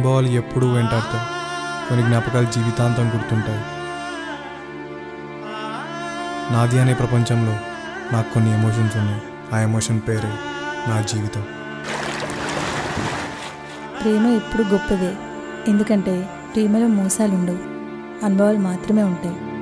అనుభవాలు ఎప్పుడూ వెంటాడతాయి, కొన్ని జ్ఞాపకాలు జీవితాంతం గుర్తుంటాయి. నాది అనే ప్రపంచంలో నాకు కొన్ని ఎమోషన్స్ ఉన్నాయి. ఆ ఎమోషన్ పేరే నా జీవితం. ప్రేమ ఎప్పుడు గొప్పదే, ఎందుకంటే ప్రేమలో మోసాలు ఉండవు, అనుభవాలు మాత్రమే ఉంటాయి.